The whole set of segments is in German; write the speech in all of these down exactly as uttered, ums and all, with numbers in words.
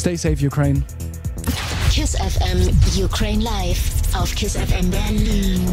Stay safe, Ukraine. KISS F M Ukraine Live auf KISS F M Berlin.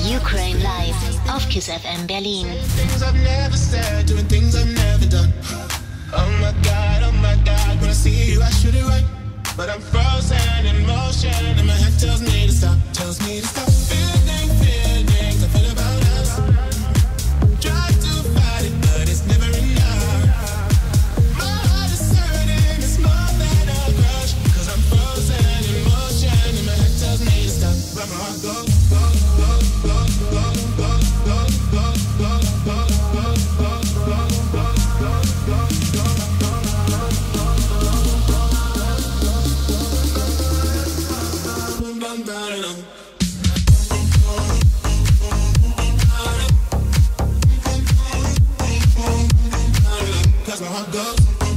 Ukraine Live auf KISS F M Berlin. Things I've never said, doing things I've never done. Oh my God, oh my God, when I see you I shoot it right. But I'm frozen in motion and my head tells me to stop, tells me to stop. Feeling, feelings I feel about us. Try to fight it, but it's never enough. My heart is hurting, it's more than a crush. Cause I'm frozen in motion and my head tells me to stop. But my heart goes, goes, goes, goes, goes, goes, goes, goes, goes, goes, goes, goes, Cause my heart goes.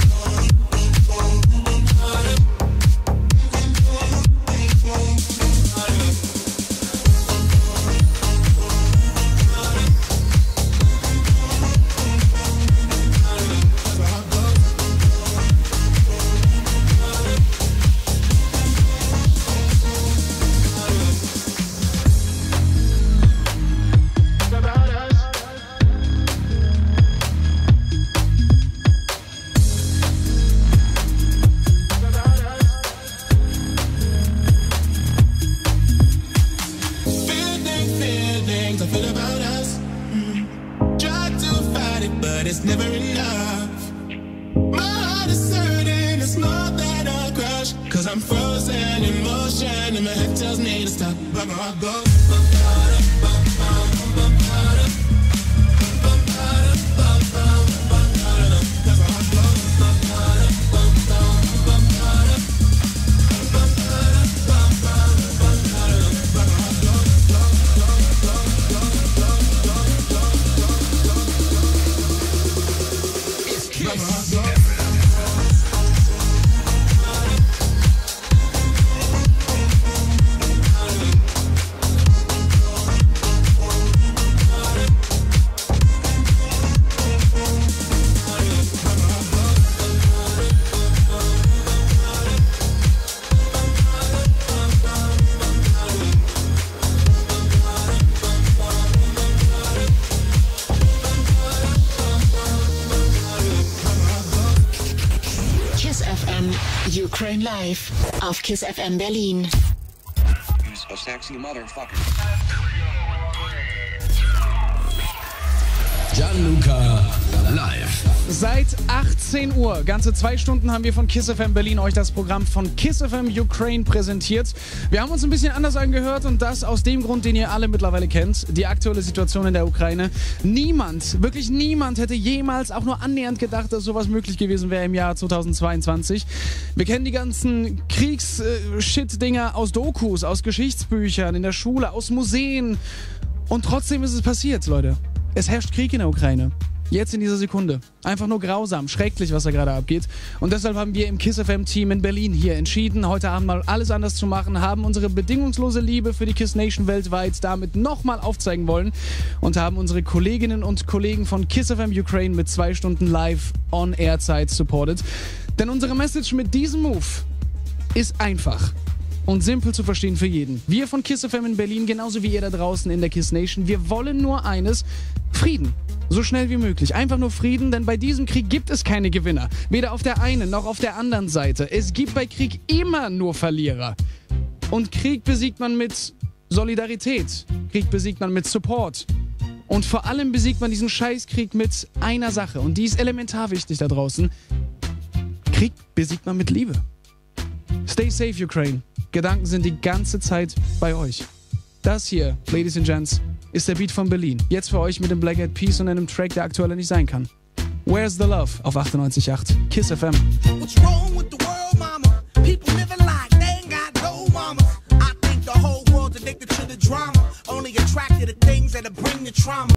Ukraine Live auf KISS F M Berlin. He's a sexy motherfucker. Gianluca live. Seit achtzehn Uhr, ganze zwei Stunden, haben wir von KISS F M Berlin euch das Programm von KISS F M Ukraine präsentiert. Wir haben uns ein bisschen anders angehört und das aus dem Grund, den ihr alle mittlerweile kennt. Die aktuelle Situation in der Ukraine. Niemand, wirklich niemand hätte jemals auch nur annähernd gedacht, dass sowas möglich gewesen wäre im Jahr zweitausendzweiundzwanzig. Wir kennen die ganzen Kriegs-Shit-Dinger aus Dokus, aus Geschichtsbüchern, in der Schule, aus Museen. Und trotzdem ist es passiert, Leute. Es herrscht Krieg in der Ukraine. Jetzt in dieser Sekunde. Einfach nur grausam, schrecklich, was da gerade abgeht. Und deshalb haben wir im KISS F M-Team in Berlin hier entschieden, heute Abend mal alles anders zu machen, haben unsere bedingungslose Liebe für die KISS Nation weltweit damit nochmal aufzeigen wollen und haben unsere Kolleginnen und Kollegen von KISS F M Ukraine mit zwei Stunden live On-Air-Zeit supported. Denn unsere Message mit diesem Move ist einfach und simpel zu verstehen für jeden. Wir von KISS F M in Berlin, genauso wie ihr da draußen in der KISS Nation, wir wollen nur eines: Frieden. So schnell wie möglich. Einfach nur Frieden, denn bei diesem Krieg gibt es keine Gewinner. Weder auf der einen noch auf der anderen Seite. Es gibt bei Krieg immer nur Verlierer. Und Krieg besiegt man mit Solidarität. Krieg besiegt man mit Support. Und vor allem besiegt man diesen Scheißkrieg mit einer Sache. Und die ist elementar wichtig da draußen. Krieg besiegt man mit Liebe. Stay safe, Ukraine. Gedanken sind die ganze Zeit bei euch. Das hier, Ladies and Gents, ist der Beat von Berlin. Jetzt für euch mit dem Black Eyed Peas und einem Track, der aktuell nicht sein kann. Where's the Love auf achtundneunzig Komma acht KISS F M. What's wrong with the world, mama? People living like they ain't got no mama. I think the whole world's addicted to the drama, only attracted to things that'll bring the trauma.